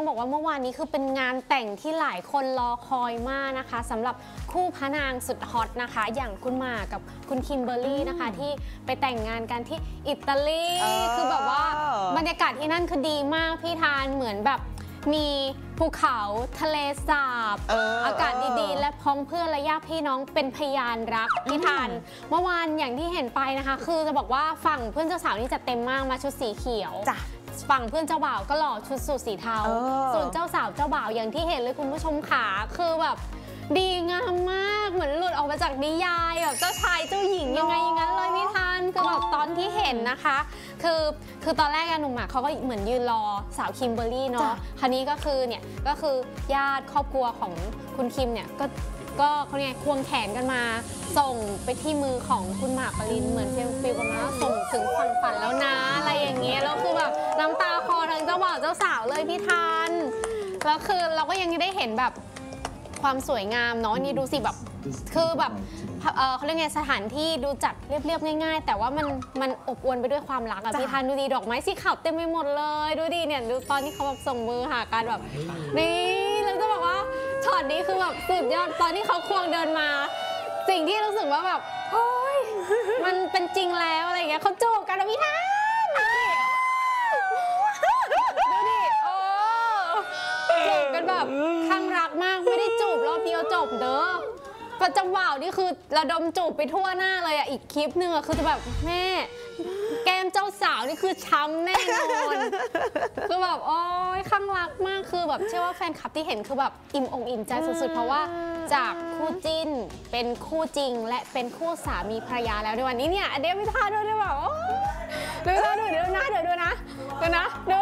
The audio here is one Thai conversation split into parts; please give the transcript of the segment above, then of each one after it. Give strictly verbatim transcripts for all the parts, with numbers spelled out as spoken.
บอกว่าเมื่อวานนี้คือเป็นงานแต่งที่หลายคนรอคอยมากนะคะสำหรับคู่พระนางสุดฮอตนะคะอย่างคุณหมากกับคุณคิมเบอร์รี่นะคะที่ไปแต่งงานกันที่อิตาลีคือแบบว่าบรรยากาศที่นั่นคือดีมากพี่ทานเหมือนแบบมีภูเขาทะเลสาบ อ, อากาศดีๆและพ้องเพื่อนและญาติพี่น้องเป็นพยานรักพี่ทานเมื่อวานอย่างที่เห็นไปนะคะคือจะบอกว่าฝั่งเพื่อนเจ้าสาวนี่จะเต็มมากมาชุดสีเขียวฝั่งเพื่อนเจ้าบ่าวก็หล่อชุดสูทสีเทาส่วนเจ้าสาวเจ้าบ่าวอย่างที่เห็นเลยคุณผู้ชมขาคือแบบดีงามมากเหมือนหลุดออกมาจากนิยายแบบเจ้าชายเจ้าหญิงยังไงอย่างนั้นเลยพี่ทานคือแบบตอนที่เห็นนะคะคือคือตอนแรกหนุ่มหมากเขาก็เหมือนยืนรอสาวคิมเบอร์รี่เนาะคราวนี้ก็คือเนี่ยก็คือญาติครอบครัวของคุณคิมเนี่ยก็ก็เขาเนี่ยควงแขนกันมาส่งไปที่มือของคุณหมากปรินเหมือนฟิลฟิลกันมาส่งถึงฝั่งฝันแล้วนะอะไรอย่างเงี้ยแล้วคือแบบน้ำตาคลอทั้งเจ้าบ่าวเจ้าสาวเลยพี่ทานแล้วคือเราก็ยังได้เห็นแบบความสวยงามเนาะนี่ดูสิแบบคือแบบเออเขาเรียกไงสถานที่ดูจัดเรียบๆง่ายๆแต่ว่ามันมันอบอวลไปด้วยความรักอะพี่ทานดูดีดอกไม้สีขาวเต็มไปหมดเลยดูดีเนี่ยดูตอนที่เขาแบบส่งมือหากันแบบนี่แล้วจะบอกว่าช็อตนี้คือแบบสุดยอดตอนที่เขาควงเดินมาสิ่งที่รู้สึกว่าแบบโอ้ยมันเป็นจริงแล้วอะไรอย่างเงี้ยเขาจูบกันนะพี่ทานดูดิโอ้จูบกันแบบข้างรักมากไม่ได้จูบรอบเดียวจบเด้อพระเจ้าบ่าวนี่คือระดมจูบไปทั่วหน้าเลยอ่ะอีกคลิปหนึ่งอ่ะคือจะแบบแม่แก้มเจ้าสาวนี่คือช้ำแน่นอนคือแบบโอ้ยข้างรักมากคือแบบเชื่อว่าแฟนคลับที่เห็นคือแบบอิ่มอกอิ่มใจสุดๆเพราะว่าจากคู่จิ้นเป็นคู่จริงและเป็นคู่สามีภรรยาแล้วในวันนี้เนี่ยเดี๋ยวพี่ทาด้วยได้แบบเดี๋ยวดูเดี๋ยวนะเดี๋ยวดูนะเดี๋ยวนะเดี๋ยว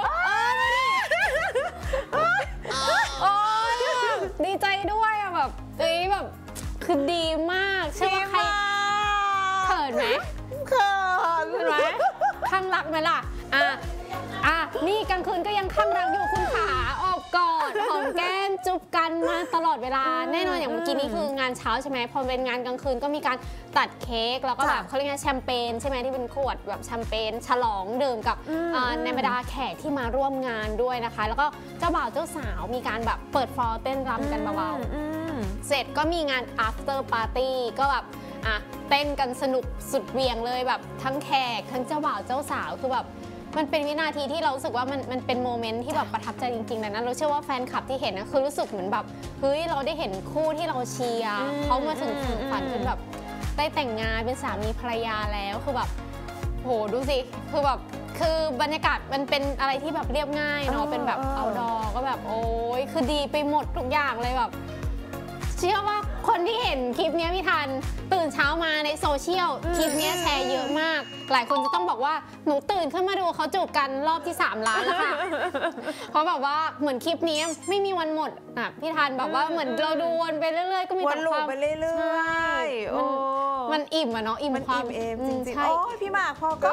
โอ้ยดีใจด้วยอ่ะแบบเอ้ยแบบคือดีมากใช่ไหมใครเขินไหมเขินเห็นไหมข้างรักไหมล่ะอ่ะอ่ะนี่กลางคืนก็ยังข้างรักอยู่คุณขาออกกอดหอมแก้มจุบกันมาตลอดเวลาแน่นอนอย่างเมื่อกี้นี้คืองานเช้าใช่ไหมพอเป็นงานกลางคืนก็มีการตัดเค้กแล้วก็แบบเขาเรียกว่าแชมเปญใช่ไหมที่เป็นขวดแบบแชมเปญฉลองดื่มกับในบรรดาแขกที่มาร่วมงานด้วยนะคะแล้วก็เจ้าบ่าวเจ้าสาวมีการแบบเปิดฟลอร์เต้นรำกันเบาๆเสร็จก็มีงาน after party ก็แบบอ่ะเต้นกันสนุกสุดเวียงเลยแบบทั้งแขกทั้งเจ้าบ่าวเจ้าสาวคือแบบมันเป็นวินาทีที่เรารู้สึกว่ามันมันเป็นโมเมนต์ที่แบบประทับใจจริงๆนะนะเราเชื่อว่าแฟนคลับที่เห็นนะคือรู้สึกเหมือนแบบเฮ้ยเราได้เห็นคู่ที่เราเชียร์เขามาถึงฝันจนแบบได้แต่งงานเป็นสามีภรรยาแล้วคือแบบโหดูสิคือแบบคือบรรยากาศมันเป็นอะไรที่แบบเรียบง่ายเนาะเป็นแบบเอาดอก็แบบโอ้ยคือดีไปหมดทุกอย่างเลยแบบเชื่อว่าคนที่เห็นคลิปนี้พี่ทันตื่นเช้ามาในโซเชียลคลิปนี้แชร์เยอะมากหลายคนจะต้องบอกว่าหนูตื่นขึ้นมาดูเขาจูบกันรอบที่สามล้านแล้วค่ะเพราะแบบว่าเหมือนคลิปนี้ไม่มีวันหมดอ่ะพี่ทันแบบว่าเหมือนเราดูวนไปเรื่อยๆก็มีแต่ความวนไปเรื่อยๆมันอิ่มอะเนาะอิ่มความเอมจริงๆโอ้ยพี่หมากพอก็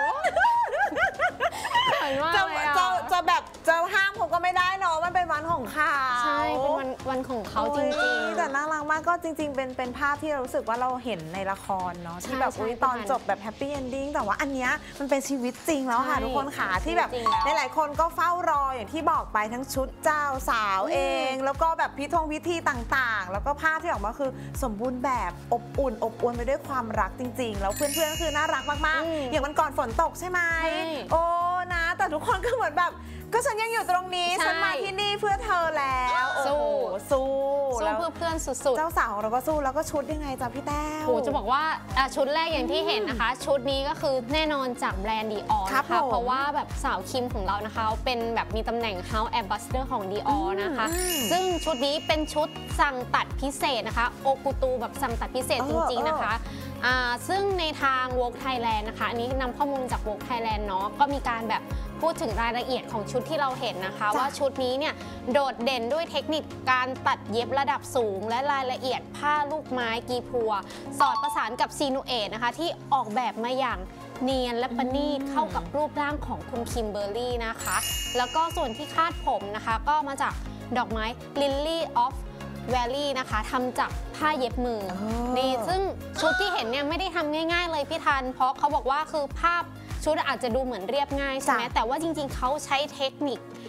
จะจะจะแบบจะห้ามผมก็ไม่ได้เนาะมันเป็นวันของเขาใช่เป็นวันวันของเขาจริงๆแต่น่ารักมากก็จริงๆเป็นเป็นภาพที่เรารู้สึกว่าเราเห็นในละครเนาะที่แบบอุ้ยตอนจบแบบแฮปปี้เอนดิ้งแต่ว่าอันเนี้ยมันเป็นชีวิตจริงแล้วค่ะทุกคนค่ะที่แบบหลายๆคนก็เฝ้ารออย่างที่บอกไปทั้งชุดเจ้าสาวเองแล้วก็แบบพิธงพิธีต่างๆแล้วก็ภาพที่ออกมาคือสมบูรณ์แบบอบอุ่นอบอวลไปด้วยความรักจริงๆแล้วเพื่อนๆก็คือน่ารักมากๆอย่างวันก่อนฝนตกใช่ไหมโอ้นะแต่ทุกคนก็เหมือนแบบก็ฉันยังอยู่ตรงนี้ฉันมาที่นี่เพื่อเธอแล้วสู้สู้สู้เพื่อเพื่อนสุดๆเจ้าสาวของเราก็สู้แล้วก็ชุดยังไงจ๊ะพี่แต้วโหจะบอกว่าชุดแรกอย่างที่เห็นนะคะชุดนี้ก็คือแน่นอนจากแบรนด์ ดีออร์ นะคะเพราะว่าแบบสาวคิมของเรานะคะเป็นแบบมีตำแหน่ง House Ambassador ของ ดีออร์ นะคะซึ่งชุดนี้เป็นชุดสั่งตัดพิเศษนะคะโอกุตูแบบสั่งตัดพิเศษจริงๆนะคะซึ่งในทาง Vogue Thailand นะคะอันนี้นำข้อมูลจาก Vogue Thailand เนาะก็มีการแบบพูดถึงรายละเอียดของชุดที่เราเห็นนะคะว่าชุดนี้เนี่ยโดดเด่นด้วยเทคนิคการตัดเย็บระดับสูงและรายละเอียดผ้าลูกไม้กีพัวสอดประสานกับซีนูเอทนะคะที่ออกแบบมาอย่างเนียนและประณีตเข้ากับรูปร่างของคุณคิมเบอร์รี่นะคะแล้วก็ส่วนที่คาดผมนะคะก็มาจากดอกไม้ Lily of Valley นะคะทำจากผ้าเย็บมือนี่ซึ่งชุดที่เห็นเนี่ยไม่ได้ทำง่ายๆเลยพี่ทันเพราะเขาบอกว่าคือภาพชุดอาจจะดูเหมือนเรียบง่ายใช่ไหมแต่ว่าจริงๆเขาใช้เทคนิค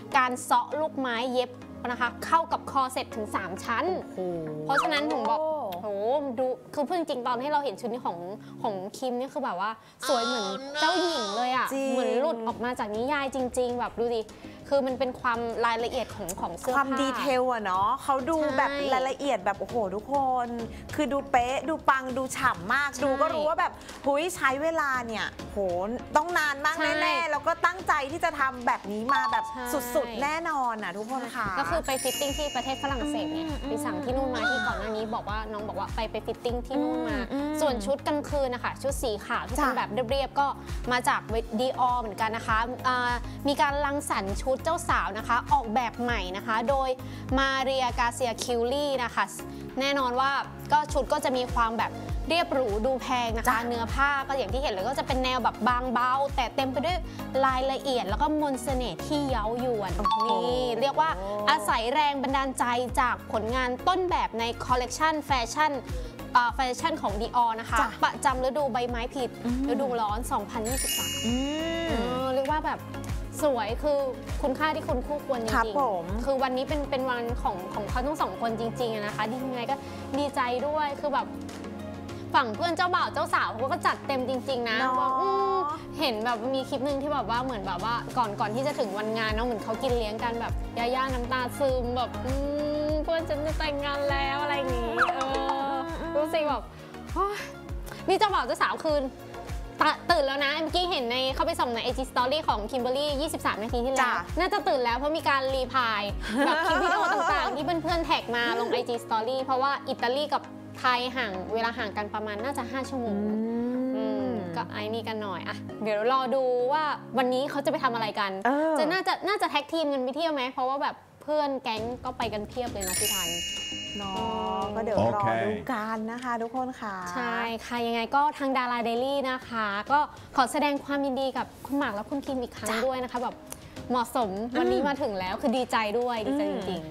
การเซาะลูกไม้เย็บนะคะเข้ากับคอเซ็ตถึงสามชั้นเพราะฉะนั้นผมบอกโอ้ดูคือเพิ่งจริงตอนที่เราเห็นชุดนี้ของของคิมนี่คือแบบว่าสวยเหมือนเจ้าหญิงเลยอ่ะเหมือนหลุดออกมาจากนิยายจริง ๆ แบบดูดิคือมันเป็นความรายละเอียดของของเสื้อผ้าความดีเทลอะเนาะเขาดูแบบรายละเอียดแบบโอ้โหทุกคนคือดูเป๊ะดูปังดูฉ่ำมากดูก็รู้ว่าแบบหุยใช้เวลาเนี่ยโหต้องนานมากแน่ๆแล้วก็ตั้งใจที่จะทำแบบนี้มาแบบสุดๆแน่นอนอะทุกคนค่ะก็คือไปฟิตติ้งที่ประเทศฝรั่งเศสเนี่ยไปสั่งที่นู่นมาที่ก่อนหน้านี้บอกว่าน้องบอกว่าไปไปฟิตติ้งที่นู่นมาส่วนชุดกลางคืนนะคะชุดสีขาวที่เป็นแบบเรียบๆก็มาจากดีออเหมือนกันนะคะมีการรังสรรค์ชุดเจ้าสาวนะคะออกแบบใหม่นะคะโดยมาเรียกาเซียคิวลี่นะคะแน่นอนว่าก็ชุดก็จะมีความแบบเรียบหรูดูแพงนะคะเนื้อผ้าก็อย่างที่เห็นเลยก็จะเป็นแนวแบบบางเบาแต่เต็มไปด้วยรายละเอียดแล้วก็มนต์เสน่ห์ที่เย้ายวนนี่เรียกว่าอาศัยแรงบันดาลใจจากผลงานต้นแบบในคอลเลกชันแฟชั่นแฟชั่นของ Dior นะคะประจำฤดูใบไม้ผลิฤดูร้อน สองพันยี่สิบสาม เรียกว่าแบบสวยคือคุณค่าที่คุณคู่ควรจริงๆคือวันนี้เป็นเป็นวันของของเขาทั้งสองคนจริงๆนะคะดียังไงก็ดีใจด้วยคือแบบฝั่งเพื่อนเจ้าบ่าวเจ้าสาวเขาก็จัดเต็มจริงๆนะว่าเห็นแบบมีคลิปหนึ่งที่แบบว่าเหมือนแบบว่าก่อนก่อนที่จะถึงวันงานเนาะเหมือนเขากินเลี้ยงกันแบบย่าๆน้ำตาซึมแบบเพื่อนฉันจะแต่งงานแล้วอะไรอย่างงี้เออรู้สึกแบบนี่เจ้าบ่าวเจ้าสาวคืนตื่นแล้วนะเมื่อกี้เห็นในเข้าไปส่องใน ไอ จี Story ของคิมเบอร์รี่ ยี่สิบสาม นาทีที่แล้วน่าจะตื่นแล้วเพราะมีการรีพายแบบคลิปวิดีโอต่างๆที่เพื่อนๆแท็กมาลง ไอ จี Story เพราะว่าอิตาลีกับไทยห่างเวลาห่างกันประมาณน่าจะห้าชั่วโมงก็ไอ้นี่กันหน่อยอ่ะเดี๋ยวรอดูว่าวันนี้เขาจะไปทำอะไรกันจะน่าจะน่าจะแท็กทีมกันไปเที่ยวไหมเพราะว่าแบบเพื่อนแก๊งก็ไปกันเพียบเลยนะพี่ทันเนาะก็เดี๋ยวรอดูกันนะคะทุกคนค่ะใช่ค่ะยังไงก็ทางดาราเดลี่นะคะก็ขอแสดงความยินดีกับคุณหมากและคุณคิมอีกครั้งด้วยนะคะแบบเหมาะสมวันนี้มาถึงแล้วคือดีใจด้วยดีใจจริงๆ